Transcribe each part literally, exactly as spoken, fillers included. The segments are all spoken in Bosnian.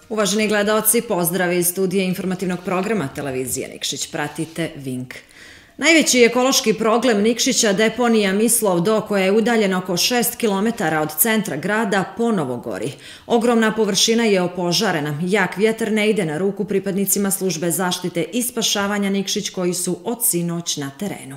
Uvaženi gledaoci, pozdrav iz studije informativnog programa televizije Nikšić. Pratite Vink. Najveći ekološki problem Nikšića, deponija Mislov Do, koja je udaljena oko šest kilometara od centra grada, ponovo gori. Ogromna površina je opožarena. Jak vjetar ne ide na ruku pripadnicima službe zaštite i spašavanja Nikšić, koji su od sinoć na terenu.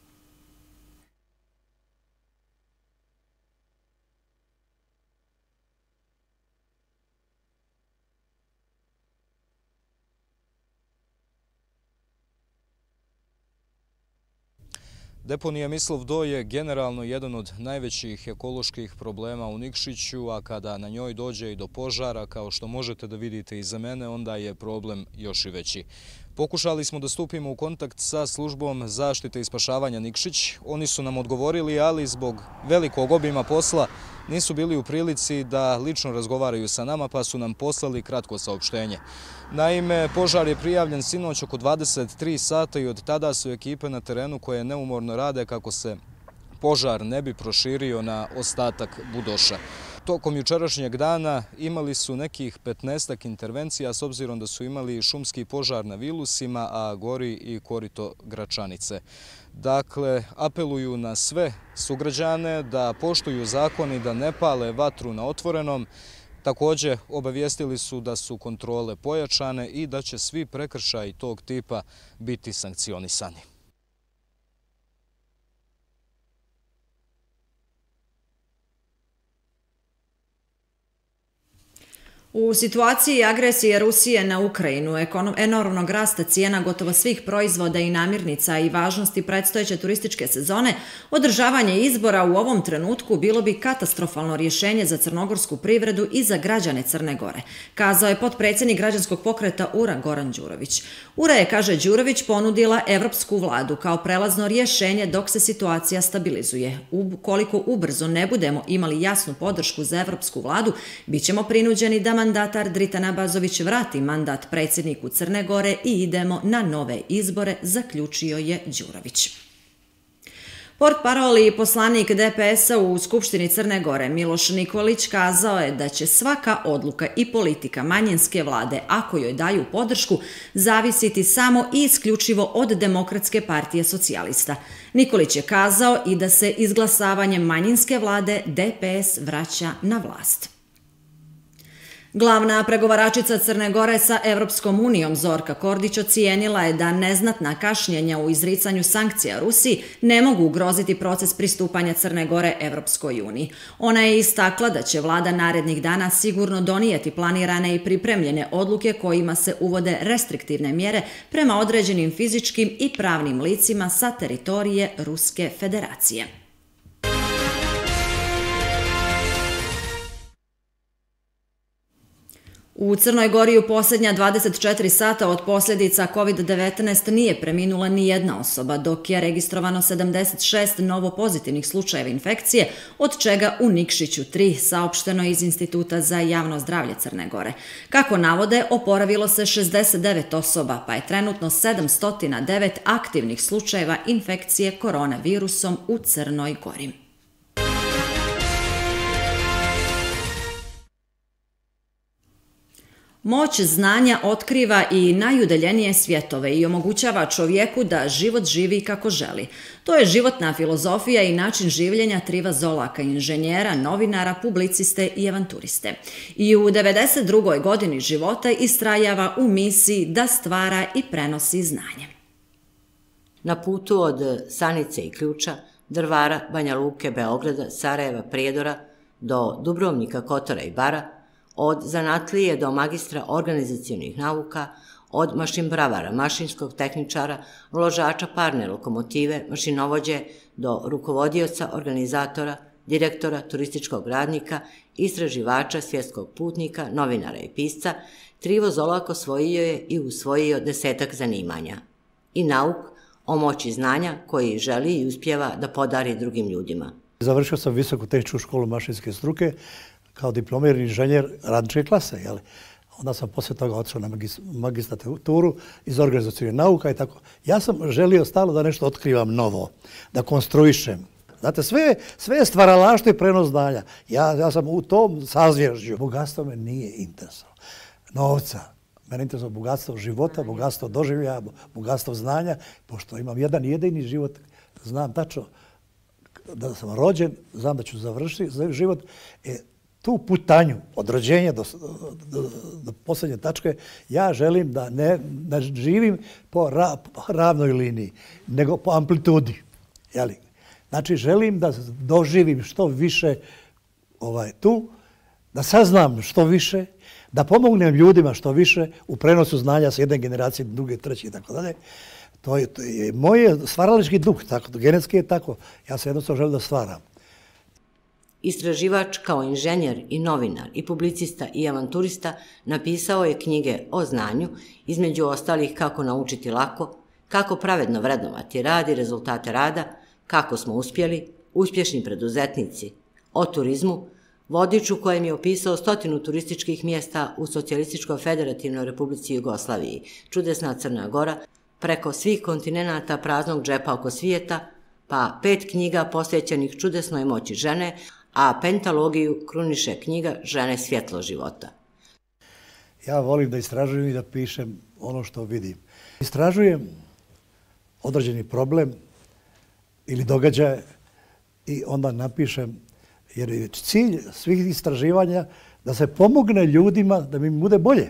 Deponija Mislov Do je generalno jedan od najvećih ekoloških problema u Nikšiću, a kada na njoj dođe i do požara, kao što možete da vidite iza mene, onda je problem još i veći. Pokušali smo da stupimo u kontakt sa službom zaštite i spašavanja Nikšić. Oni su nam odgovorili, ali zbog velikog obima posla nisu bili u prilici da lično razgovaraju sa nama, pa su nam poslali kratko saopštenje. Naime, požar je prijavljen sinoć oko dvadeset tri sata i od tada su ekipe na terenu koje neumorno rade kako se požar ne bi proširio na ostatak Budoša. Tokom jučerašnjeg dana imali su nekih petnaestak intervencija s obzirom da su imali šumski požar na Vilusima, a gori i korito Gračanice. Dakle, apeluju na sve sugrađane da poštuju zakon i da ne pale vatru na otvorenom. Također obavijestili su da su kontrole pojačane i da će svi prekršaji tog tipa biti sankcionisani. U situaciji agresije Rusije na Ukrajinu, enormnog rasta cijena gotovo svih proizvoda i namirnica i važnosti predstojeće turističke sezone, održavanje izbora u ovom trenutku bilo bi katastrofalno rješenje za crnogorsku privredu i za građane Crne Gore, kazao je potpredsjednik građanskog pokreta U R A Goran Đurović. U R A je, kaže Đurović, ponudila evropsku vladu kao prelazno rješenje dok se situacija stabilizuje. Ukoliko ubrzo ne budemo imali jasnu podršku za evropsku vladu, bit ćemo prinuđeni da mandatar Dritan Abazović vrati mandat predsjedniku Crne Gore i idemo na nove izbore, zaključio je Đurović. Portparol i poslanik D P S-a u Skupštini Crne Gore Miloš Nikolić kazao je da će svaka odluka i politika manjinske vlade, ako joj daju podršku, zavisiti samo i isključivo od Demokratske partije socijalista. Nikolić je kazao i da se izglasavanjem manjinske vlade D P S vraća na vlast. Glavna pregovaračica Crne Gore sa Evropskom unijom Zorka Kordić ocijenila je da neznatna kašnjenja u izricanju sankcija Rusiji ne mogu ugroziti proces pristupanja Crne Gore Evropskoj uniji. Ona je istakla da će vlada narednih dana sigurno donijeti planirane i pripremljene odluke kojima se uvode restriktivne mjere prema određenim fizičkim i pravnim licima sa teritorije Ruske federacije. U Crnoj Gori u posljednja dvadeset četiri sata od posljedica kovid devetnaest nije preminula ni jedna osoba, dok je registrovano sedamdeset šest novo pozitivnih slučajeva infekcije, od čega u Nikšiću tri, saopšteno iz Instituta za javno zdravlje Crne Gore. Kako navode, oporavilo se šezdeset devet osoba, pa je trenutno sedamsto devet aktivnih slučajeva infekcije koronavirusom u Crnoj Gori. Moć znanja otkriva i najudaljenije svjetove i omogućava čovjeku da život živi kako želi. To je životna filozofija i način življenja Triva Zolaka, inženjera, novinara, publiciste i avanturiste. I u devedeset drugoj godini života istrajava u misiji da stvara i prenosi znanje. Na putu od Sanice i Ključa, Drvara, Banja Luke, Beograda, Sarajeva, Prijedora do Dubrovnika, Kotora i Bara, od zanatlije do magistra organizacionih nauka, od mašinbravara, mašinskog tehničara, ložača parne lokomotive, mašinovođe do rukovodioca, organizatora, direktora, turističkog radnika, istraživača, svjetskog putnika, novinara i pisca, Trivo Zolak osvojio je i usvojio desetak zanimanja. I nauk o moći znanja koji želi i uspjeva da podari drugim ljudima. Završio sam visoku tehničku školu mašinske struke kao diplomirani inženjer radničke klase. Jel? Onda sam poslije toga otišao na magistraturu iz organizacijnih nauka i tako. Ja sam želio stalno da nešto otkrivam novo, da konstruišem. Znate, sve, sve je stvaralaštvo i prenos znanja. Ja, ja sam u tom sazvježđu. Bogatstvo me nije interesovalo. novca. Mene interesuje bogatstvo života, bogatstvo doživljaja, bogatstvo znanja, pošto imam jedan jedini život, znam tačno da sam rođen, znam da ću završiti život. E, tu putanju od rođenja do, do, do posljednje tačke, ja želim da ne, ne živim po, ra, po ravnoj liniji, nego po amplitudi. Jeli? Znači, želim da doživim što više ovaj, tu, da saznam što više, da pomognem ljudima što više u prenosu znanja s jedne generacije, druge, treće i tako dalje. To je, to je moj stvaralački duh, tako, genetski je tako. Ja se jednostavno želim da stvaram. Istraživač kao inženjer i novinar i publicista i avanturista napisao je knjige o znanju, između ostalih Kako naučiti lako, Kako pravedno vrednovati rad i rezultate rada, Kako smo uspjeli, Uspješni preduzetnici, o turizmu, vodič u kojem je opisao stotinu turističkih mjesta u Socijalističkoj federativnoj Republici Jugoslaviji, Čudesna Crna Gora, preko svih kontinenata praznog džepa oko svijeta, pa pet knjiga posvećenih čudesnoj moći žene, a pentalogiju kruniše knjiga Žene svjetlo života. Ja volim da istražujem i da pišem ono što vidim. Istražujem određeni problem ili događaj i onda napišem, jer je cilj svih istraživanja da se pomogne ljudima da mi bude bolje.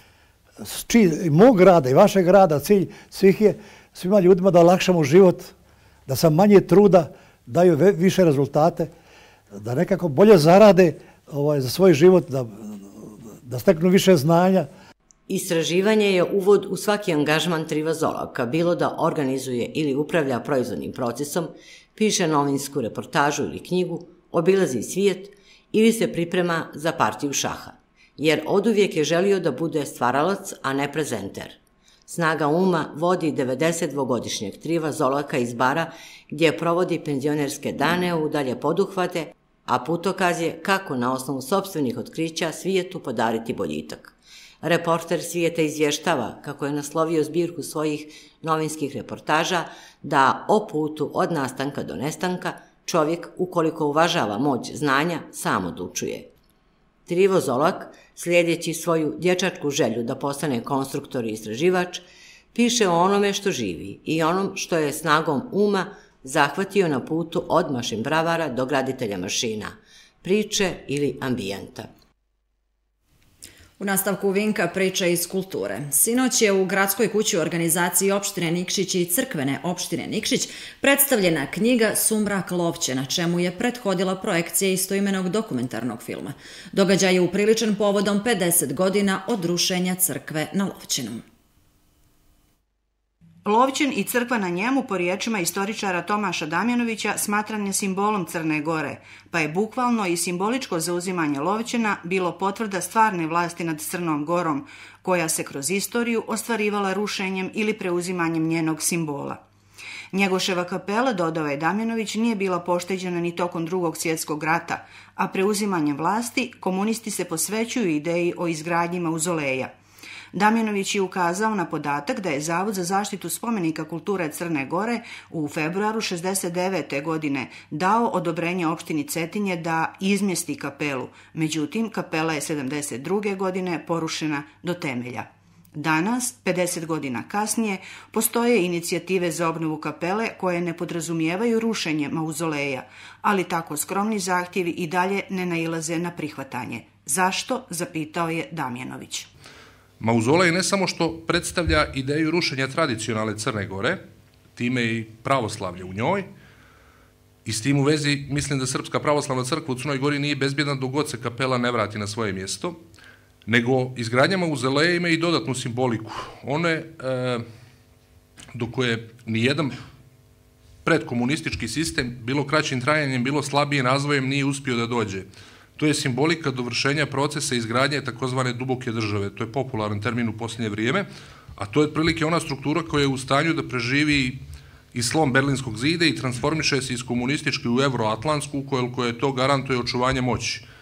I mog rada i vašeg rada, cilj svih je svima ljudima da olakšamo život, da sa manje truda daju više rezultate, da nekako bolje zarade ovaj, za svoj život, da, da steknu više znanja. Istraživanje je uvod u svaki angažman Triva Zolaka, bilo da organizuje ili upravlja proizvodnim procesom, piše novinsku reportažu ili knjigu, obilazi svijet ili se priprema za partiju šaha, jer oduvijek je želio da bude stvaralac, a ne prezenter. Snaga uma vodi devedesetdvogodišnjeg Triva Zolaka iz Bara, gdje provodi penzionerske dane u dalje poduhvate, a putokaz je kako na osnovu sopstvenih otkrića svijetu podariti boljitak. Reporter svijeta izvještava, kako je naslovio zbirku svojih novinskih reportaža, da o putu od nastanka do nestanka čovjek, ukoliko uvažava moć znanja, sam odlučuje. Trivo Zolak, slijedeći svoju dječačku želju da postane konstruktor i istraživač, piše o onome što živi i onom što je snagom uma zahvatio na putu od mašin bravara do graditelja mašina, priče ili ambijenta. U nastavku Vinka priča iz kulture. Sinoć je u Gradskoj kući u organizaciji opštine Nikšić i crkvene opštine Nikšić predstavljena knjiga Sumrak Lovće, na čemu je prethodila projekcija istoimenog dokumentarnog filma. Događaj je upriličen povodom pedeset godina od rušenja crkve na Lovćenom. Lovćen i crkva na njemu, po riječima istoričara Tomaša Damjanovića, smatran je simbolom Crne Gore, pa je bukvalno i simboličko zauzimanje Lovćena bilo potvrda stvarne vlasti nad Crnom Gorom, koja se kroz istoriju ostvarivala rušenjem ili preuzimanjem njenog simbola. Njegoševa kapela, dodao je Damjanović, nije bila pošteđena ni tokom Drugog svjetskog rata, a preuzimanjem vlasti komunisti se posvećuju ideji o izgradnji mauzoleja. Damjanović je ukazao na podatak da je Zavod za zaštitu spomenika kulture Crne Gore u februaru šezdeset devete. godine dao odobrenje opštini Cetinje da izmjesti kapelu, međutim kapela je sedamdeset druge. godine porušena do temelja. Danas, pedeset godina kasnije, postoje inicijative za obnovu kapele koje ne podrazumijevaju rušenje mauzoleja, ali tako skromni zahtjevi i dalje ne nailaze na prihvatanje. Zašto? Zapitao je Damjanović. Mauzolej ne samo što predstavlja ideju rušenja tradicionalne Crne Gore, time i pravoslavlje u njoj, i s tim u vezi mislim da Srpska pravoslavna crkva u Crnoj Gori nije bezbjedna dok god se kapela ne vrati na svoje mjesto, nego izgradnja mauzoleja ima i dodatnu simboliku. One, e, do koje nijedan predkomunistički sistem, bilo kraćim trajanjem, bilo slabijim razvojem, nije uspio da dođe. To je simbolika dovršenja procesa izgradnje takozvane duboke države. To je popularan termin u posljednje vrijeme, a to je otprilike ona struktura koja je u stanju da preživi i slom Berlinskog zida i transformiše se iz komunističke u euroatlantsku, koja to garantuje očuvanje moći.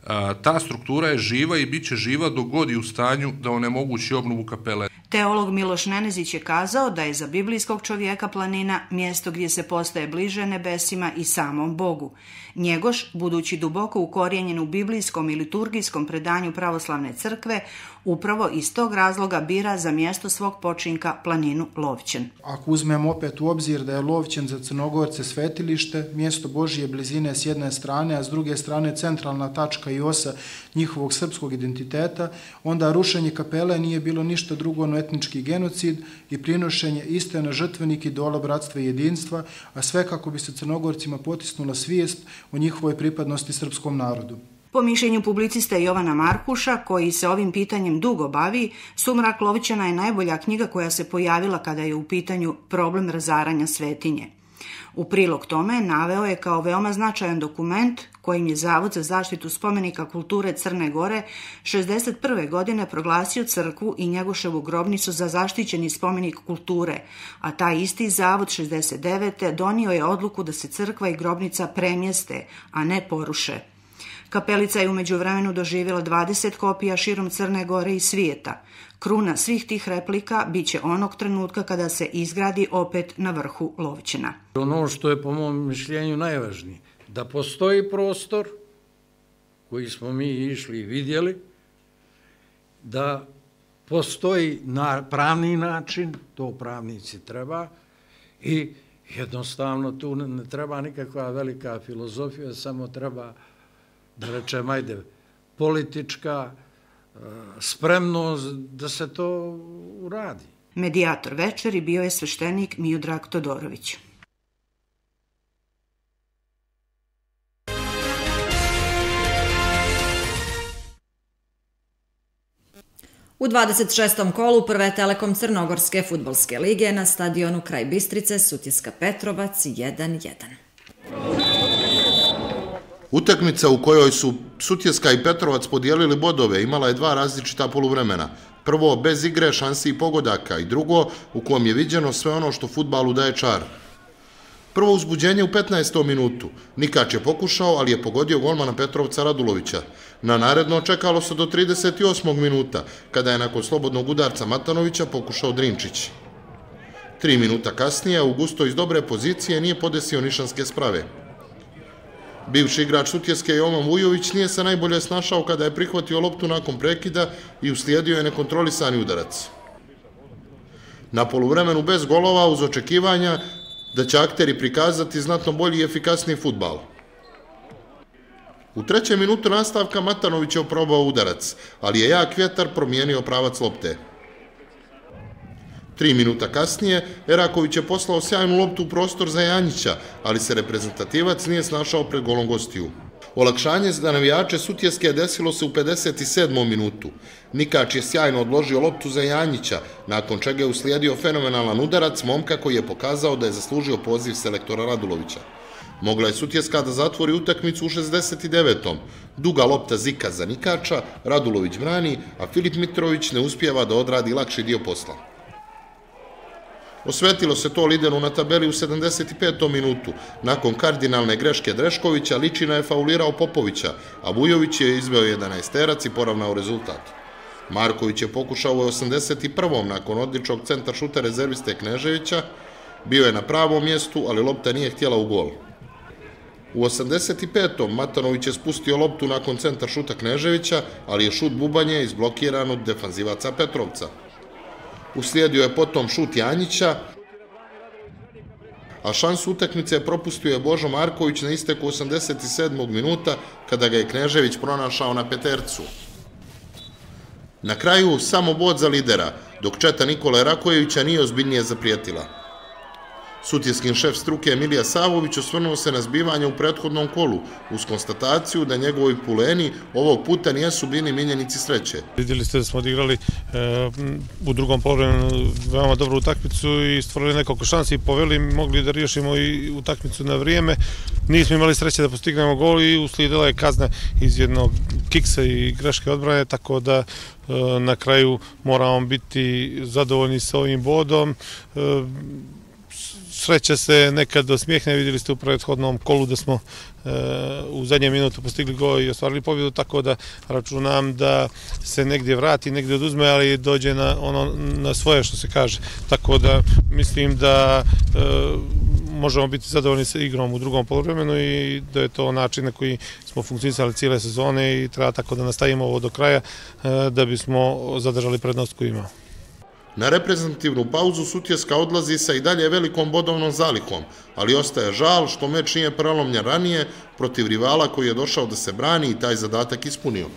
Ta struktura je živa i bit će živa dok god je u stanju da onemogući obnovu kapele. Teolog Miloš Nenezić je kazao da je za biblijskog čovjeka planina mjesto gdje se postaje bliže nebesima i samom Bogu. Njegoš, budući duboko ukorijenjen u biblijskom i liturgijskom predanju pravoslavne crkve, upravo iz tog razloga bira za mjesto svog počinka planinu Lovćen. Ako uzmemo opet u obzir da je Lovćen za Crnogorce svetilište, mjesto Božije blizine s jedne strane, a s druge strane centralna tačka i osa njihovog srpskog identiteta, onda rušenje kapele nije bilo ništa drugo no etnički genocid i prinošenje iste na žrtvenik idola bratstva i jedinstva, a sve kako bi se Crnogorcima potisnula svijest o njihovoj pripadnosti srpskom narodu. Po mišljenju publicista Jovana Markuša, koji se ovim pitanjem dugo bavi, Sumrak Lovćena je najbolja knjiga koja se pojavila kada je u pitanju problem razaranja svetinje. U prilog tome naveo je kao veoma značajan dokument kojim je Zavod za zaštitu spomenika kulture Crne Gore šezdeset prve godine proglasio crkvu i Njegoševu grobnicu za zaštićeni spomenik kulture, a taj isti zavod šezdeset devete donio je odluku da se crkva i grobnica premjeste, a ne poruše. Kapelica je u međuvremenu doživjela dvadeset kopija širom Crne Gore i svijeta. Kruna svih tih replika bit će onog trenutka kada se izgradi opet na vrhu Lovćena. Ono što je po mom mišljenju najvažnije, da postoji prostor koji smo mi išli i vidjeli, da postoji pravni način, to pravnici treba, i jednostavno tu ne treba nikakva velika filozofija, samo treba, da rečem, ajde, politička spremnost da se to uradi. Medijator večeri bio je sveštenik Miodrag Todorović. U dvadeset šestom kolu prve Telekom Crnogorske fudbalske lige na stadionu kraj Bistrice Sutjeska Petrovac jedan jedan. Utakmica u kojoj su Sutjeska i Petrovac podijelili bodove imala je dva različita poluvremena. Prvo, bez igre, šansi i pogodaka, i drugo, u kojem je viđeno sve ono što fudbalu daje čar. Prvo uzbuđenje u petnaestom minutu. Nikač je pokušao, ali je pogodio golmana Petrovca Radulovića. Na naredno čekalo se do trideset osmog minuta, kada je nakon slobodnog udarca Matanovića pokušao Drinčić. Tri minuta kasnije, Augusto iz dobre pozicije nije podesio nišanske sprave. Bivši igrač Sutjeske Jovan Vujović nije se najbolje snašao kada je prihvatio loptu nakon prekida i uslijedio je nekontrolisani udarac. Na poluvremenu bez golova, uz očekivanja da će akteri prikazati znatno bolji i efikasniji fudbal. U trećem minutu nastavka Matanović je oprobao udarac, ali je jak vjetar promijenio pravac lopte. Tri minuta kasnije, Eraković je poslao sjajnu loptu u prostor za Janjića, ali se reprezentativac nije snašao pred golom gostiju. Olakšanje za navijače Sutjeske desilo se u pedeset sedmom minutu. Nikač je sjajno odložio loptu za Janjića, nakon čega je uslijedio fenomenalan udarac momka koji je pokazao da je zaslužio poziv selektora Radulovića. Mogla je Sutjeska da zatvori utakmicu u šezdeset devetom Duga lopta Zika za Nikača, Radulović brani, a Filip Mitrović ne uspijeva da odradi lakši dio posla. Osvetilo se to lideru na tabeli u sedamdeset petom minutu. Nakon kardinalne greške Dreškovića, Ličina je faulirao Popovića, a Vujović je izveo jedanaesterac i poravnao rezultat. Marković je pokušao u osamdeset prvom nakon odličnog centar šuta rezerviste Kneževića, bio je na pravom mjestu, ali lopta nije htjela u gol. U osamdeset petom Matanović je spustio loptu nakon centar šuta Kneževića, ali je šut Bubanje izblokiran od defanzivaca Petrovca. Uslijedio je potom šut Janjića, a šansu utakmice propustio je Božo Marković na isteku osamdeset sedmog minuta kada ga je Knežević pronašao na petercu. Na kraju samo bod za lidera, dok četa Nikole Rakojevića nije ozbiljnije zaprijetila. Sutjeskin šef struke Emilija Savović osvrnuo se na zbivanje u prethodnom kolu, uz konstataciju da njegovi puleni ovog puta nijesu bili miljenici sreće. Vidjeli ste da smo odigrali u drugom poluvremenu veoma dobru utakmicu i stvorili nekoliko šansi i poveli, mogli da riješimo i utakmicu na vrijeme. Nismo imali sreće da postignemo gol i uslijedila je kazna iz jednog kiksa i greške odbrane, tako da na kraju moramo biti zadovoljni sa ovim bodom. sreća se nekad osmijehne, vidjeli ste u prethodnom kolu da smo u zadnjem minutu postigli gol i ostvarili pobjedu, tako da računam da se negdje vrati, negdje oduzme, ali dođe na, ono, na svoje, što se kaže. Tako da mislim da e, možemo biti zadovoljni sa igrom u drugom poluvremenu i da je to način na koji smo funkcionisali cijele sezone i treba tako da nastavimo ovo do kraja e, da bismo zadržali prednost koju imamo. Na reprezentativnu pauzu Sutjeska odlazi sa i dalje velikom bodovnom zalihom, ali ostaje žal što meč nije prelomljen ranije protiv rivala koji je došao da se brani i taj zadatak ispunio.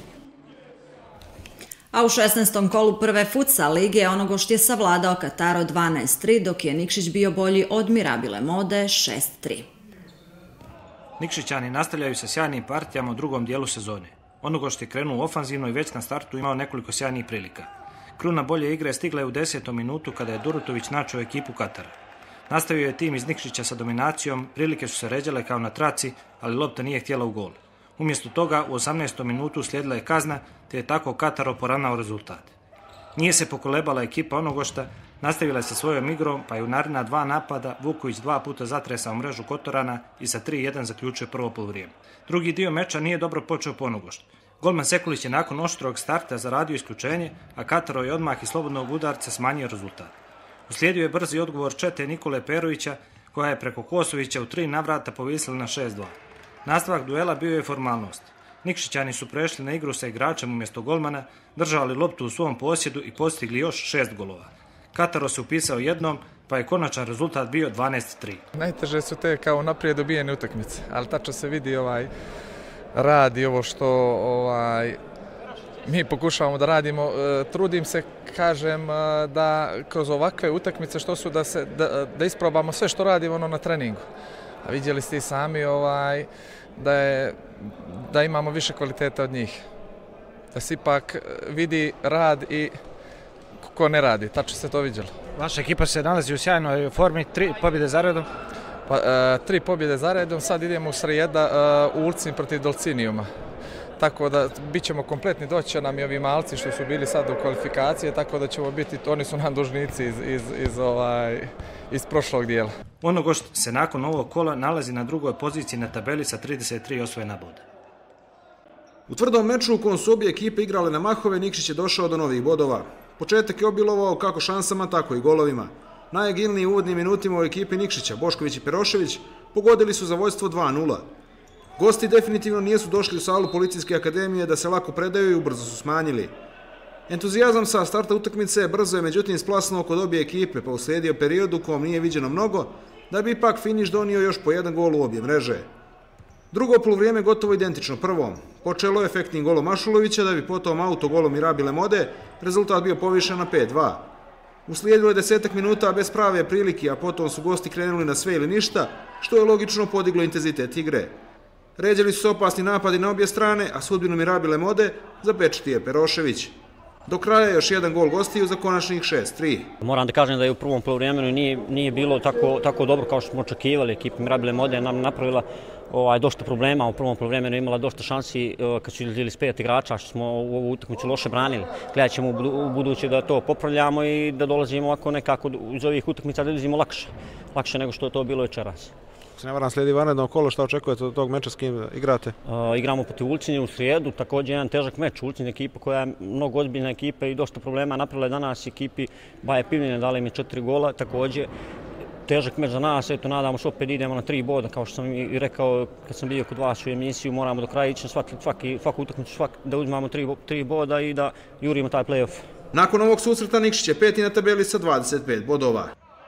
A u šesnaestom kolu prve futsal lige Onogošt je savladao Kataro dvanaest tri, dok je Nikšić bio bolji od Mirabile Mode šest tri. Nikšićani nastavljaju sa sjajnim partijama u drugom dijelu sezone. Onogošt je krenuo ofanzivno i već na startu imao nekoliko sjajnih prilika. Kruna bolje igre stigla je u desetom minutu kada je Durutović načeo ekipu Katara. Nastavio je tim iz Nikšića sa dominacijom, prilike su se ređale kao na traci, ali lopta nije htjela u gol. Umjesto toga u osamnaestom minutu slijedila je kazna, te je tako Kataro poravnao rezultat. Nije se pokolebala ekipa Onogošta, nastavila je sa svojom igrom, pa je u naredna dva napada Vuković dva puta zatresao mrežu Kotorana i sa tri jedan zaključio prvo poluvrijeme. Drugi dio meča nije dobro počeo po Onogoštu. Golman Sekulić je nakon oštrog starta zaradio isključenje, a Kataro je odmah iz slobodnog udarca smanjio rezultat. Uslijedio je brzi odgovor čete Nikole Perovića, koja je preko Kosovića u tri navrata povisila na šest dva. Nastavak duela bio je formalnost. Nikšićani su prešli na igru sa igračem umjesto golmana, držali loptu u svom posjedu i postigli još šest golova. Kataro se upisao jednom, pa je konačan rezultat bio dvanaest tri. Najteže su te kao naprijed dobijene utakmice, ali tačno se vidi ovaj radi ovo što ovaj, mi pokušavamo da radimo. E, trudim se, kažem, e, da kroz ovakve utakmice što su da, se, da, da isprobamo sve što radimo ono na treningu. A vidjeli ste i sami ovaj, da, je, da imamo više kvaliteta od njih. Da se ipak vidi rad i ko ne radi, tačno se to vidjelo. Vaša ekipa se nalazi u sjajnoj formi, tri pobjede za redom. Pa, e, tri pobjede za redom, sad idemo u srijeda e, u Ulcin protiv Dolcinijuma. Tako da bit ćemo kompletni, doći će nam i ovi malci što su bili sad u kvalifikacije, tako da ćemo biti, oni su nam dužnici iz, iz, iz, ovaj, iz prošlog dijela. Onogošt se nakon ovog kola nalazi na drugoj poziciji na tabeli sa trideset tri osvojena boda. U tvrdom meču u kojem su obje ekipe igrale na mahove, Nikšić je došao do novih bodova. Početak je obilovao kako šansama, tako i golovima. Najagilniji u uvodnim minutima u ekipi Nikšića, Bošković i Perošević, pogodili su za vođstvo dva nula. Gosti definitivno nisu došli u salu Policijske akademije da se lako predaju i ubrzo su smanjili. Entuzijazam sa starta utakmice brzo je međutim splasnuo kod obje ekipe, pa uslijedio period u kojem nije viđeno mnogo, da bi ipak finiš donio još po jedan gol u obje mreže. Drugo poluvrijeme gotovo identično prvom. Počelo je efektnim golom Mašulovića, da bi potom autogolom Mirabile Mode rezultat bio povišen na pet dva. Uslijedilo je desetak minuta bez prave prilike, a potom su gosti krenuli na sve ili ništa, što je logično podiglo intenzitet igre. Ređali su se opasni napadi na obje strane, a sudbinu Mirabile Mode zapečatio Perošević. Do kraja još jedan gol gostiju za konačnih šest tri. Moram da kažem da je u prvom poluvremenu nije, nije bilo tako, tako dobro kao što smo očekivali. Ekipa Mirabile Mode je nam napravila ovaj, dosta problema. U prvom poluvremenu imala dosta šansi kad su izlazili s pet igrača, što smo u ovu utakmicu loše branili. Gledat ćemo u buduće da to popravljamo i da dolazimo ovako nekako iz ovih utakmica da dolazimo lakše. Lakše nego što je to bilo večeras. Se ne varam, slijedi vanredno kolo, šta očekujete od tog meča, s kim igrate? Uh, igramo protiv Ulcinje u srijedu, također jedan težak meč. Ulcinje je ekipa koja je mnogo ozbiljna ekipa i dosta problema napravila je danas ekipi Baje Pivljene, dali mi četiri gola, također težak meč za nas, eto nadamo se opet idemo na tri boda, kao što sam i rekao kad sam bio kod vas u emisiju, moramo do kraja ići na svaki, svaki, svaku utakmicu svak, da uzmamo tri, tri boda i da jurimo taj play-off. Nakon ovog susreta Nikšić je peti na tabeli sa dvadeset pet bodova.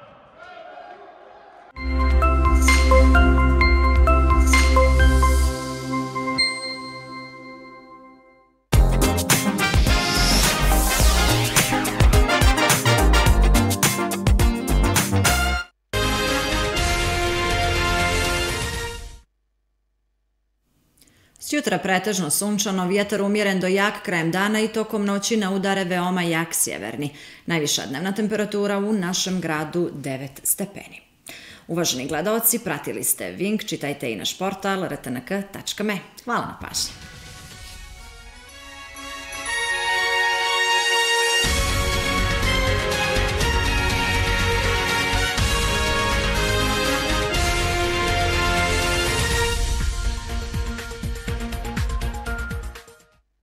Sjutra pretežno sunčano, vjetar umjeren do jak krajem dana i tokom noći na udare veoma jak sjeverni. Najviša dnevna temperatura u našem gradu devet stepeni. Uvaženi gledaoci, pratili ste Vink, čitajte i naš portal r t n k tačka m e. Hvala na pažnji.